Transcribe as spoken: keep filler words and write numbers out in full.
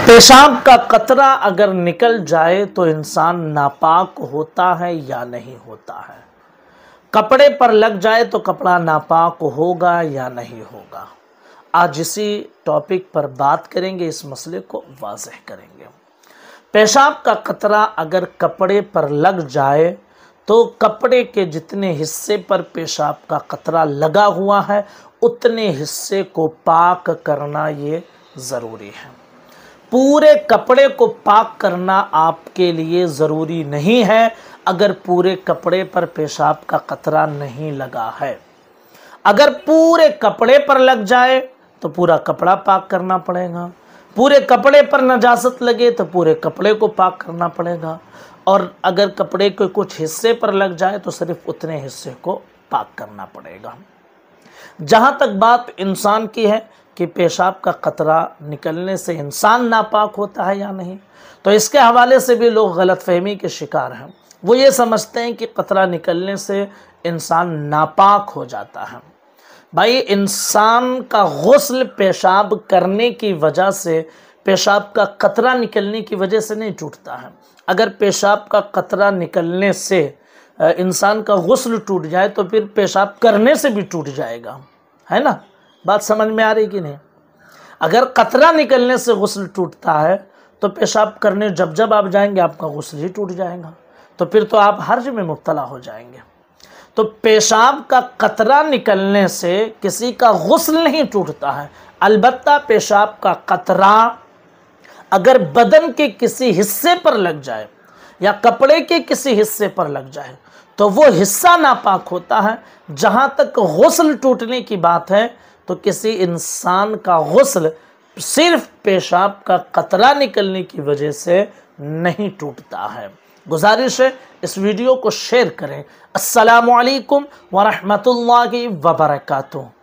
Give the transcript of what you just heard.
पेशाब का कतरा अगर निकल जाए तो इंसान नापाक होता है या नहीं होता है। कपड़े पर लग जाए तो कपड़ा नापाक होगा या नहीं होगा। आज इसी टॉपिक पर बात करेंगे, इस मसले को वाज़ेह करेंगे। पेशाब का कतरा अगर कपड़े पर लग जाए तो कपड़े के जितने हिस्से पर पेशाब का कतरा लगा हुआ है उतने हिस्से को पाक करना ये ज़रूरी है। पूरे कपड़े को पाक करना आपके लिए ज़रूरी नहीं है अगर पूरे कपड़े पर पेशाब का कतरा नहीं लगा है। अगर पूरे कपड़े पर लग जाए तो पूरा कपड़ा पाक करना पड़ेगा। पूरे कपड़े पर नजासत लगे तो पूरे कपड़े को पाक करना पड़ेगा। और अगर कपड़े के कुछ हिस्से पर लग जाए तो सिर्फ उतने हिस्से को पाक करना पड़ेगा। जहाँ तक बात इंसान की है कि पेशाब का कतरा निकलने से इंसान नापाक होता है या नहीं, तो इसके हवाले से भी लोग गलतफहमी के शिकार हैं। वो ये समझते हैं कि कतरा निकलने से इंसान नापाक हो जाता है। भाई, इंसान का गुस्ल पेशाब करने की वजह से, पेशाब का कतरा निकलने की वजह से नहीं टूटता है। अगर पेशाब का कतरा निकलने से इंसान का गुस्ल टूट जाए तो फिर पेशाब करने से भी टूट जाएगा, है ना। बात समझ में आ रही कि नहीं। अगर कतरा निकलने से गुस्ल टूटता है तो पेशाब करने जब जब आप जाएंगे आपका गुस्ल ही टूट जाएगा, तो फिर तो आप हर्ज में मुब्तला हो जाएंगे। तो पेशाब का कतरा निकलने से किसी का गुस्ल नहीं टूटता है। अलबत्ता पेशाब का कतरा अगर बदन के किसी हिस्से पर लग जाए या कपड़े के किसी हिस्से पर लग जाए तो वो हिस्सा नापाक होता है। जहाँ तक गुस्ल टूटने की बात है तो किसी इंसान का गुस्ल सिर्फ पेशाब का कतरा निकलने की वजह से नहीं टूटता है। गुजारिश है इस वीडियो को शेयर करें। अस्सलामु अलैकुम व रहमतुल्लाहि व बरकातुहू।